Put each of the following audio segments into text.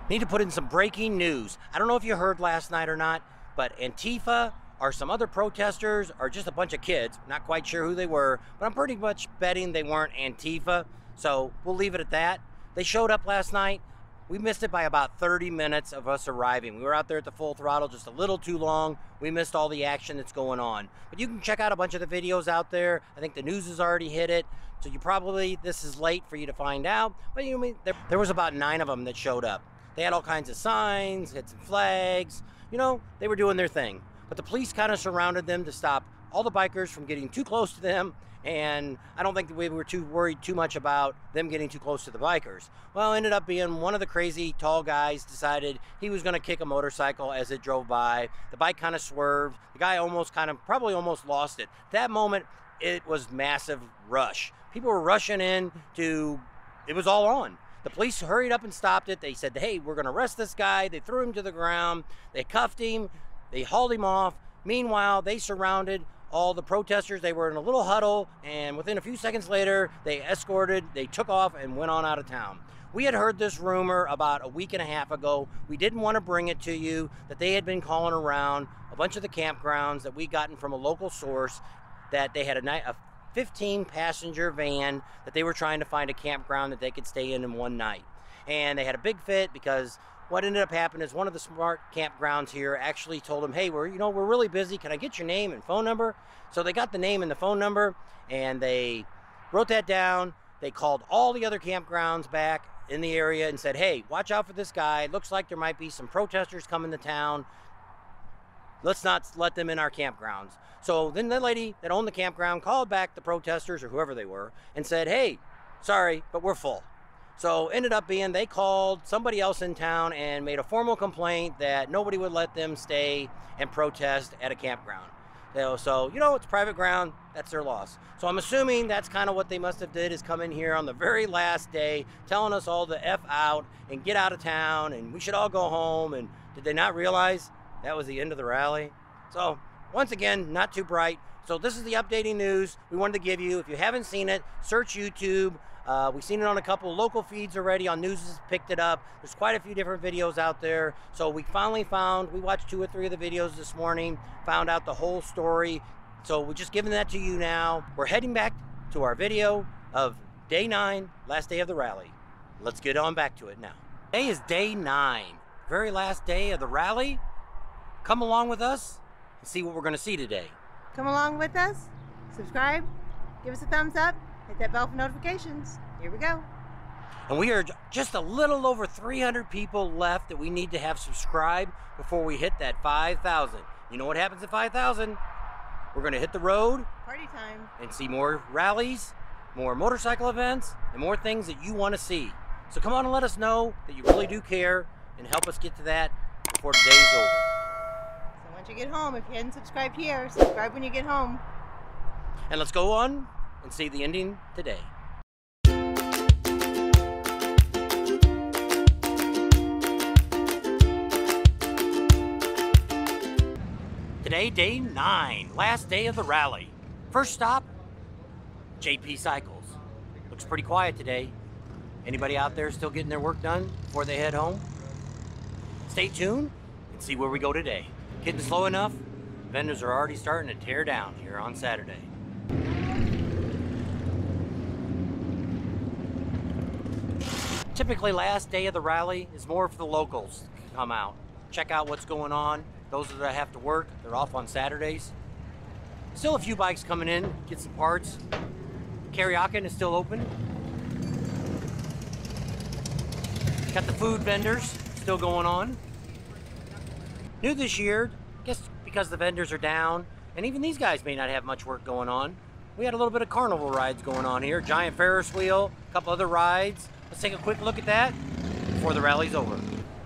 Need to put in some breaking news. I don't know if you heard last night or not, but Antifa or some other protesters or just a bunch of kids, not quite sure who they were, but I'm pretty much betting they weren't Antifa, so we'll leave it at that. They showed up last night. We missed it by about 30 minutes of us arriving. We were out there at the full throttle just a little too long. We missed all the action that's going on. But you can check out a bunch of the videos out there. I think the news has already hit it. So you probably, this is late for you to find out. But you know, there was about 9 of them that showed up. They had all kinds of signs, had some flags. You know, they were doing their thing. But the police kind of surrounded them to stop all the bikers from getting too close to them. And I don't think that we were too worried too much about them getting too close to the bikers. Well, it ended up being one of the crazy tall guys decided he was going to kick a motorcycle as it drove by. The bike kind of swerved. The guy probably almost lost it. That moment, it was massive rush. People were rushing in it was all on. The police hurried up and stopped it. They said, hey, we're going to arrest this guy. They threw him to the ground. They cuffed him. They hauled him off. Meanwhile, they surrounded all the protesters. They were in a little huddle, and within a few seconds later, they took off and went on out of town. We had heard this rumor about a week and a half ago. We didn't want to bring it to you, that they had been calling around a bunch of the campgrounds that we gotten from a local source, that they had a 15-passenger van that they were trying to find a campground that they could stay in one night. And they had a big fit because what ended up happening is one of the smart campgrounds here actually told them, hey, we're really busy. Can I get your name and phone number? So they got the name and the phone number, and they wrote that down. They called all the other campgrounds back in the area and said, hey, watch out for this guy. It looks like there might be some protesters coming to town. Let's not let them in our campgrounds. So then the lady that owned the campground called back the protesters or whoever they were and said, hey, sorry, but we're full. So ended up being they called somebody else in town and made a formal complaint that nobody would let them stay and protest at a campground. So you know, it's private ground, that's their loss. So I'm assuming that's kind of what they must have did, is come in here on the very last day telling us all to F out and get out of town and we should all go home. And did they not realize that was the end of the rally? So once again, not too bright. So this is the updating news we wanted to give you. If you haven't seen it, search YouTube. We've seen it on a couple local feeds already. On News has picked it up. There's quite a few different videos out there. So we finally we watched 2 or 3 of the videos this morning, found out the whole story. So we're just giving that to you now. We're heading back to our video of day 9, last day of the rally. Let's get on back to it now. Today is day 9, very last day of the rally. Come along with us and see what we're gonna see today. Come along with us, subscribe, give us a thumbs up, hit that bell for notifications. Here we go. And we are just a little over 300 people left that we need to have subscribed before we hit that 5,000. You know what happens at 5,000? We're gonna hit the road. Party time. And see more rallies, more motorcycle events, and more things that you wanna see. So come on and let us know that you really do care and help us get to that before the day's over. So once you get home, if you hadn't subscribed here, subscribe when you get home. And let's go on and see the ending today. Today, day 9, last day of the rally. First stop, JP Cycles. Looks pretty quiet today. Anybody out there still getting their work done before they head home? Stay tuned and see where we go today. Getting slow enough, vendors are already starting to tear down here on Saturday. Typically, last day of the rally is more for the locals to come out, check out what's going on. Those that have to work, they're off on Saturdays. Still a few bikes coming in, get some parts. Karaoke is still open. Got the food vendors still going on. New this year, I guess because the vendors are down, and even these guys may not have much work going on. We had a little bit of carnival rides going on here. Giant Ferris wheel, a couple other rides. Let's take a quick look at that before the rally's over.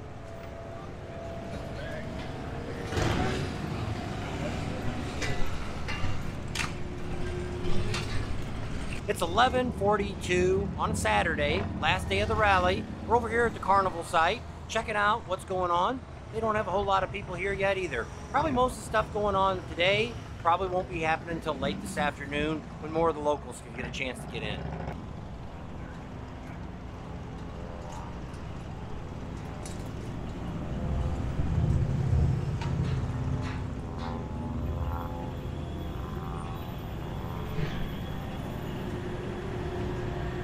It's 11:42 on a Saturday, last day of the rally. We're over here at the carnival site, checking out what's going on. They don't have a whole lot of people here yet either. Probably most of the stuff going on today probably won't be happening until late this afternoon when more of the locals can get a chance to get in.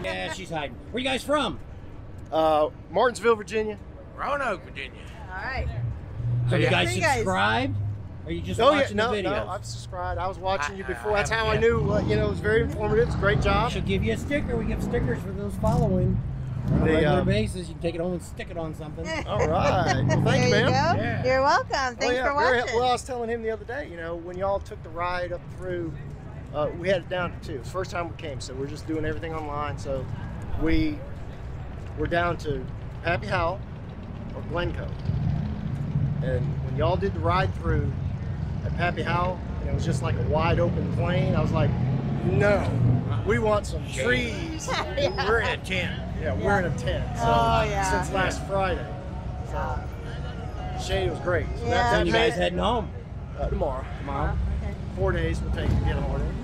Yeah, she's hiding. Where you guys from? Martinsville, Virginia. Roanoke, Virginia. All right. So you guys Hey, guys. subscribed? Or are you just Oh yeah, watching no, the videos? no, I've subscribed. I was watching you I before. That's how haven't I knew. You know, it was very informative. It's a great job. She'll give you a sticker. We give stickers for those following. On a regular basis, you can take it home and stick it on something. All right. Well, thank There you, ma'am. go. Yeah. You're welcome. Thanks for watching. Well, I was telling him the other day, you know, when y'all took the ride up through, we had it down to 2. It's the first time we came, so we're just doing everything online. So we're down to Happy Howell or Glencoe. And when y'all did the ride through at Happy Howell, and it was just like a wide open plain, I was like, no, we want some trees. We're in a tent. Yeah, we're in a tent. So, since last Friday. So, shade was great. So Yeah. When you guys heading home? Tomorrow. Tomorrow? 4 days will take to get on order.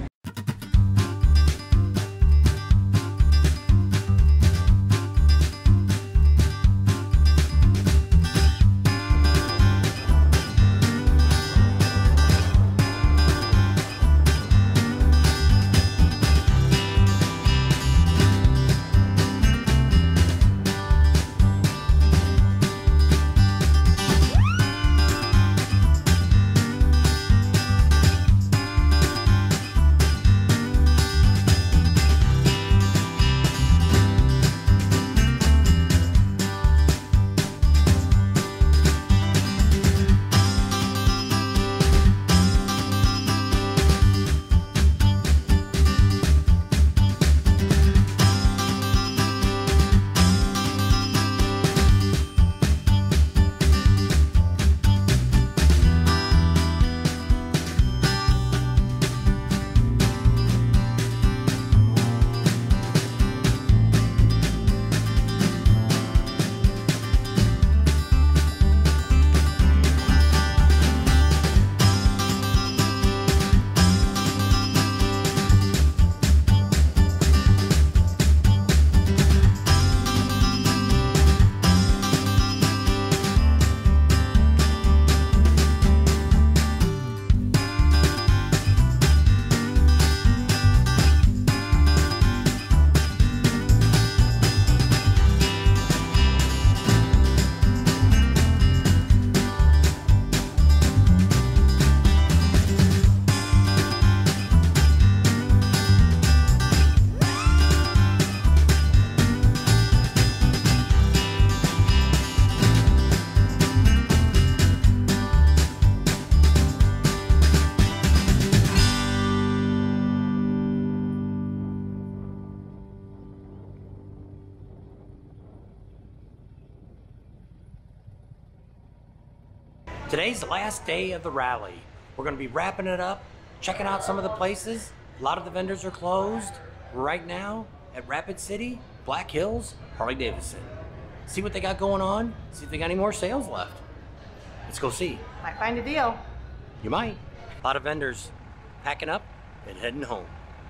Today's the last day of the rally. We're going to be wrapping it up, checking out some of the places. A lot of the vendors are closed right now at Rapid City, Black Hills, Harley Davidson. See what they got going on, see if they got any more sales left. Let's go see. Might find a deal. You might. A lot of vendors packing up and heading home.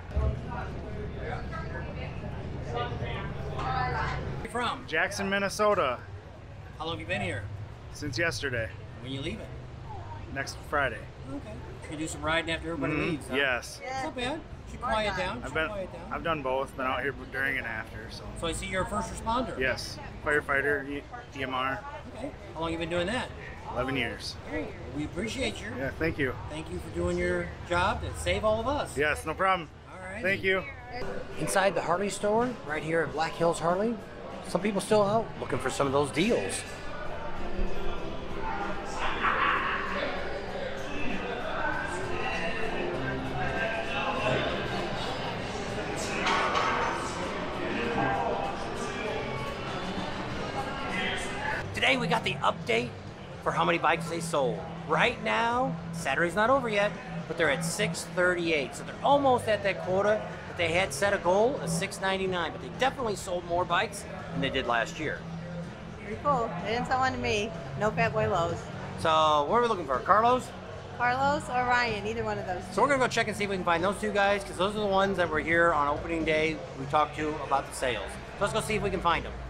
Where you from? Jackson, Minnesota, How long have you been here? since yesterday. When you leaving? Next Friday. Okay. Should we do some riding after everybody leaves? Huh? Yes. It's not bad. Should quiet down. I've done both. Been out here during and after. So I see you're a first responder. Yes, firefighter, EMR. Okay. How long have you been doing that? 11 years. Great. We appreciate you. Yeah, thank you. Thank you for doing your job to save all of us. Yes, no problem. All right. Thank you. Inside the Harley store, right here at Black Hills Harley, some people still out looking for some of those deals. Today we got the update for how many bikes they sold. Right now, Saturday's not over yet, but they're at 638. So they're almost at that quota that they had set a goal of 699, but they definitely sold more bikes than they did last year. Pretty cool. They didn't sell one to me. No Fat Boy Lows. So what are we looking for? Carlos? Carlos or Ryan, either one of those. So we're gonna go check and see if we can find those two guys, because those are the ones that were here on opening day we talked to about the sales. So let's go see if we can find them.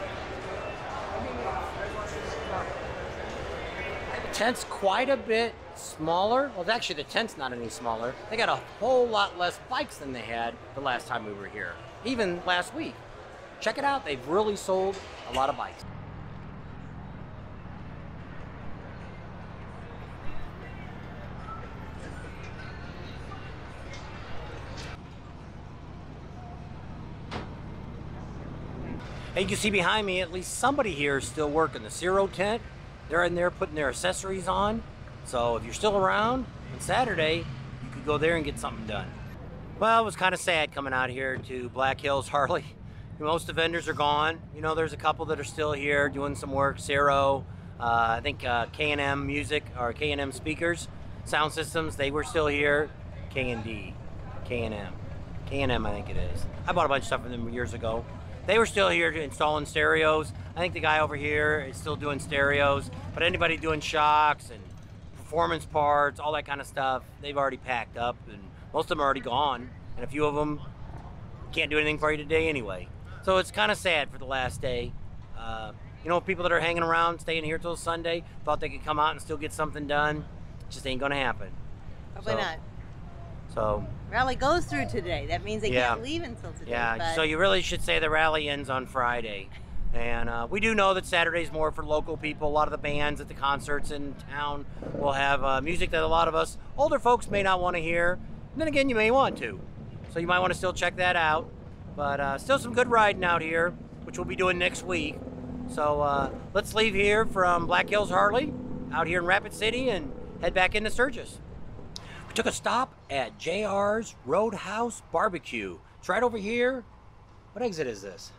Tent's quite a bit smaller. Well, actually, the tent's not any smaller. They got a whole lot less bikes than they had the last time we were here, even last week. Check it out. They've really sold a lot of bikes. And you can see behind me, at least somebody here is still working the Zero tent. They're in there putting their accessories on. So if you're still around on Saturday, you could go there and get something done. Well, it was kind of sad coming out here to Black Hills Harley. Most of the vendors are gone. You know, there's a couple that are still here doing some work. Zero, I think K&M Music or K&M Speakers, Sound Systems, they were still here. K&D, K&M, K&M I think it is. I bought a bunch of stuff from them years ago. They were still here installing stereos. I think the guy over here is still doing stereos, but anybody doing shocks and performance parts, all that kind of stuff, they've already packed up, and most of them are already gone, and a few of them can't do anything for you today anyway. So it's kind of sad for the last day. You know, people that are hanging around, staying here till Sunday, thought they could come out and still get something done. It just ain't gonna happen. Probably not. So Rally goes through today. That means they Yeah. can't leave until today. yeah, but so you really should say the rally ends on Friday. And we do know that Saturday's more for local people. A lot of the bands at the concerts in town will have music that a lot of us older folks may not want to hear. And then again, you may want to. So you might want to still check that out. But still some good riding out here, which we'll be doing next week. So let's leave here from Black Hills Harley out here in Rapid City and head back into Sturgis. We took a stop at JR's Roadhouse Barbecue. It's right over here. What exit is this?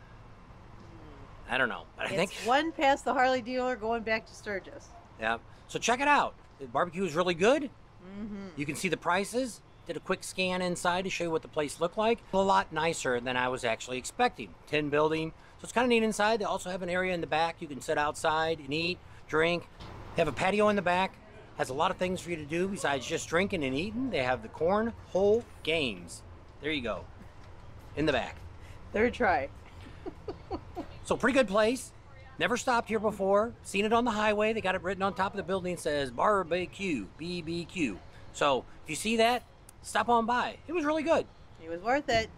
I don't know, but I think it's one past the Harley dealer going back to Sturgis. yeah. So check it out. The barbecue is really good. You can see the prices. Did a quick scan inside to show you what the place looked like. A lot nicer than I was actually expecting. Tin building, so it's kind of neat inside. They also have an area in the back you can sit outside and eat, drink. They have a patio in the back. Has a lot of things for you to do besides just drinking and eating. They have the cornhole games. There you go, in the back. Third try. So pretty good place. Never stopped here before. Seen it on the highway. They got it written on top of the building. It says barbecue, BBQ. So if you see that, stop on by. It was really good. It was worth it.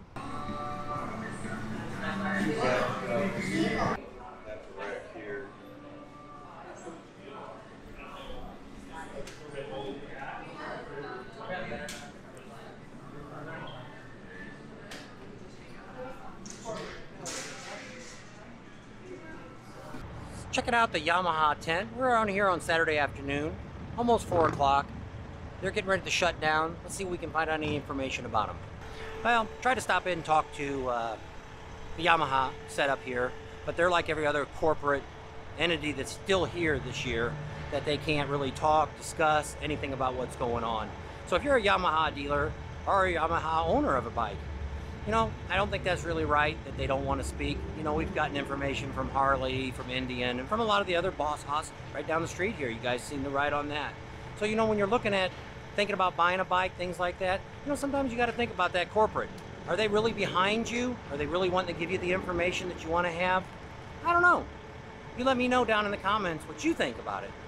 Checking out the Yamaha tent. We're around here on Saturday afternoon, almost 4 o'clock. They're getting ready to shut down. Let's see if we can find out any information about them. Well, try to stop in and talk to the Yamaha setup here, but they're like every other corporate entity that's still here this year, that they can't really talk, discuss anything about what's going on. So if you're a Yamaha dealer or a Yamaha owner of a bike, you know, I don't think that's really right that they don't want to speak. You know, we've gotten information from Harley, from Indian, and from a lot of the other boss hoss right down the street here. You guys seem to ride on that. So, you know, when you're looking at thinking about buying a bike, things like that, you know, sometimes you got to think about that corporate. Are they really behind you? Are they really wanting to give you the information that you want to have? I don't know. You let me know down in the comments what you think about it.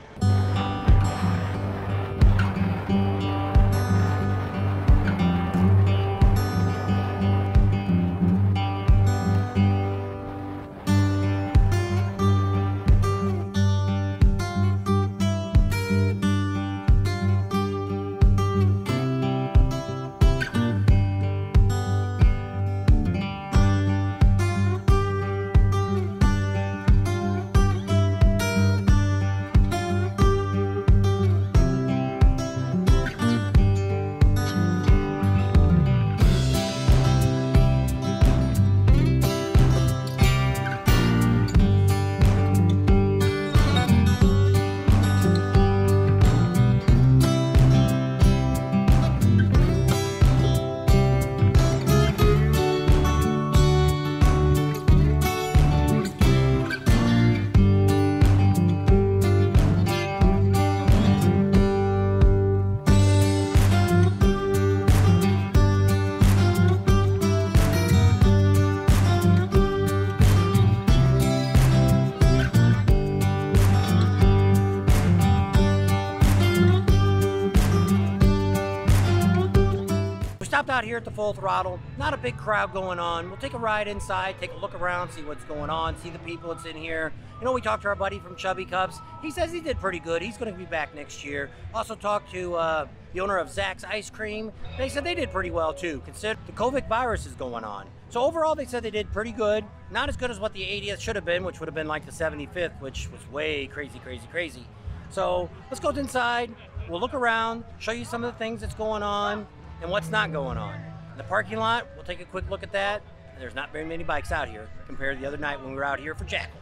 stopped out here at the Full Throttle. Not a big crowd going on. We'll take a ride inside, take a look around, see what's going on, see the people that's in here. You know, we talked to our buddy from Chubby Cups. He says he did pretty good. He's going to be back next year. Also talked to the owner of Zach's Ice Cream. They said they did pretty well too, considering the COVID virus is going on. So overall, they said they did pretty good. Not as good as what the 80th should have been, which would have been like the 75th, which was way crazy, crazy, crazy. So let's go inside. We'll look around, show you some of the things that's going on and what's not going on. In the parking lot, we'll take a quick look at that. There's not very many bikes out here compared to the other night when we were out here for Jackal.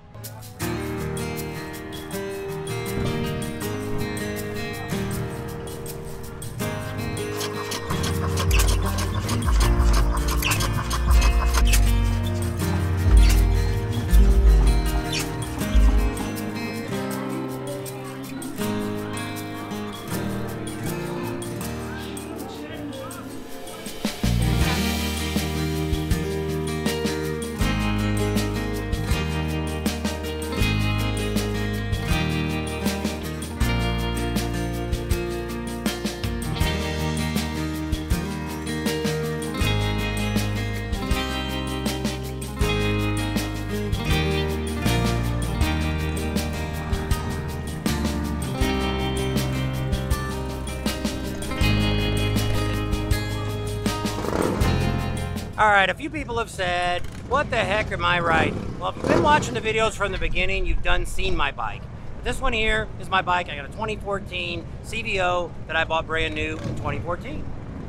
All right, a few people have said, what the heck am I riding? Well, if you've been watching the videos from the beginning, you've seen my bike. This one here is my bike. I got a 2014 CVO that I bought brand new in 2014.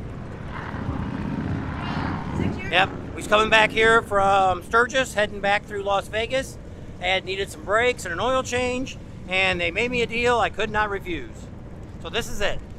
6 years? Yep, we was coming back here from Sturgis, heading back through Las Vegas. I needed some brakes and an oil change, and they made me a deal I could not refuse. So this is it.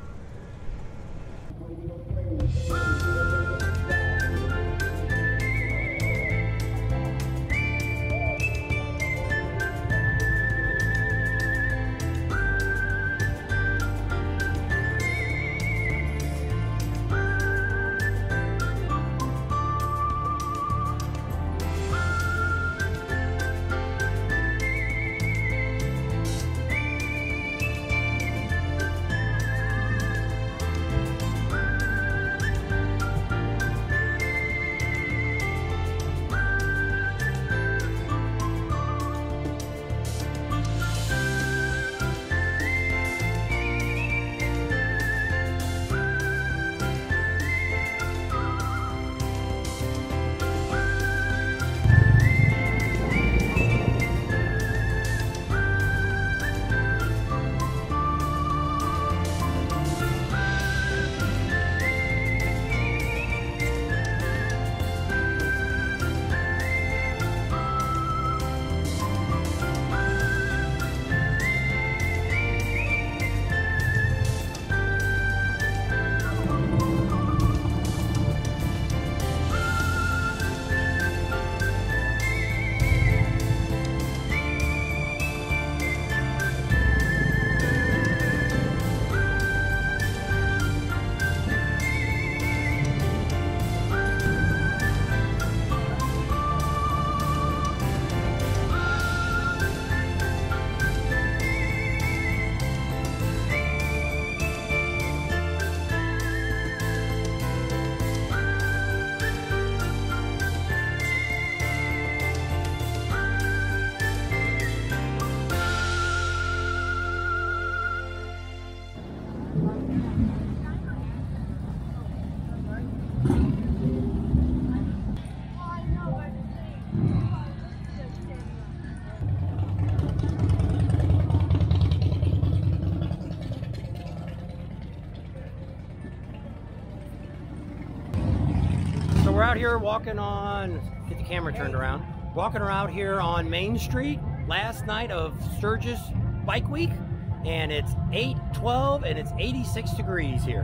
We're out here walking on, get the camera turned around, walking around here on Main Street, last night of Sturgis Bike Week, and it's 8/12 and it's 86 degrees here.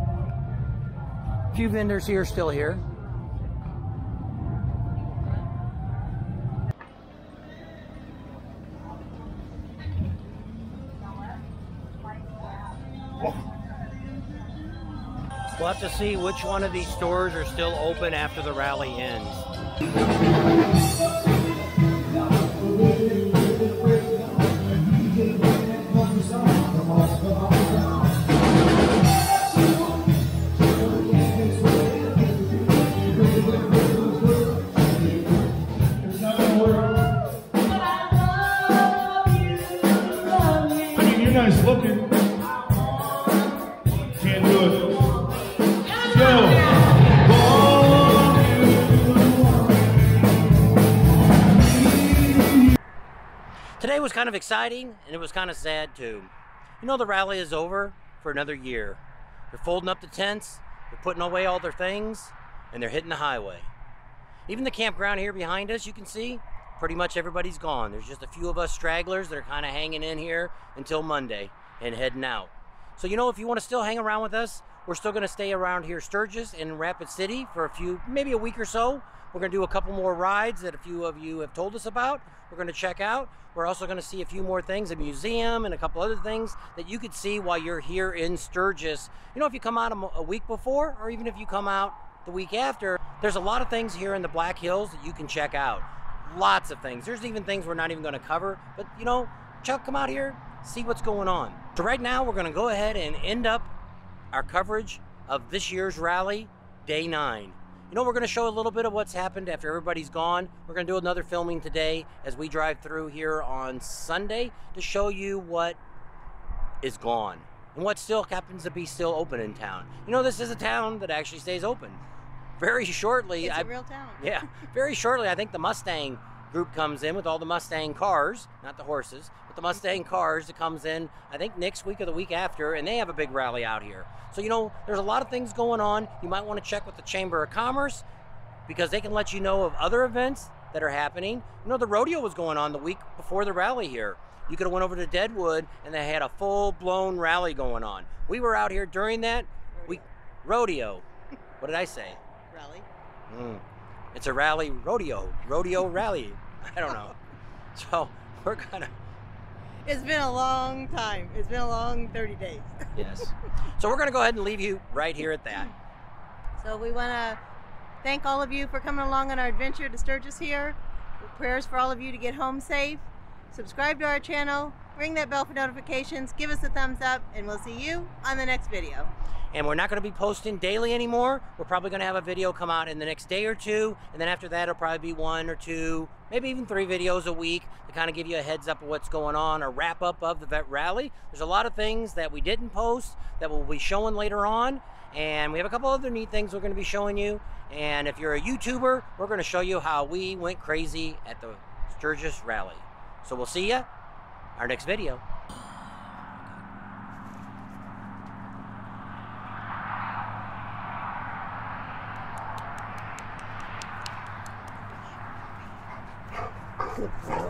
A few vendors here still here. We'll have to see which one of these stores are still open after the rally ends. kind of exciting, and it was kind of sad too. You know, the rally is over for another year. They're folding up the tents, they're putting away all their things, and they're hitting the highway. Even the campground here behind us, you can see, pretty much everybody's gone. There's just a few of us stragglers that are kind of hanging in here until Monday and heading out. So, you know, if you want to still hang around with us, we're still going to stay around here, Sturgis and Rapid City, for maybe a week or so. We're going to do a couple more rides that a few of you have told us about. We're going to check out. We're also going to see a few more things, a museum and a couple other things that you could see while you're here in Sturgis. You know, if you come out a week before, or even if you come out the week after, there's a lot of things here in the Black Hills that you can check out. Lots of things. There's even things we're not even going to cover, but you know, come out here, see what's going on. So right now we're going to go ahead and end up our coverage of this year's rally, day 9. You know, we're going to show a little bit of what's happened after everybody's gone. We're going to do another filming today as we drive through here on Sunday to show you what is gone and what still happens to be still open in town. You know, this is a town that actually stays open. Very shortly, it's a real town. Yeah, very shortly, I think the Mustang group comes in with all the Mustang cars, not the horses, but the Mustang cars that comes in, I think next week or the week after, and they have a big rally out here. So, you know, there's a lot of things going on. You might want to check with the Chamber of Commerce because they can let you know of other events that are happening. You know, the rodeo was going on the week before the rally here. You could have went over to Deadwood and they had a full-blown rally going on. We were out here during that. Rodeo. What did I say? Rally. It's a rally rodeo rally. I don't know. So we're gonna. It's been a long time. It's been a long 30 days. Yes. So we're gonna go ahead and leave you right here at that. So we want to thank all of you for coming along on our adventure to Sturgis here. Prayers for all of you to get home safe. Subscribe to our channel. Ring that bell for notifications. Give us a thumbs up, and we'll see you on the next video. And we're not going to be posting daily anymore. We're probably going to have a video come out in the next day or two, and then after that it'll probably be 1 or 2, maybe even 3 videos a week to kind of give you a heads up of what's going on, or wrap up of the vet rally. There's a lot of things that we didn't post that we'll be showing later on, and we have a couple other neat things we're going to be showing you. And if you're a YouTuber, we're going to show you how we went crazy at the Sturgis rally. So we'll see you our next video. Good.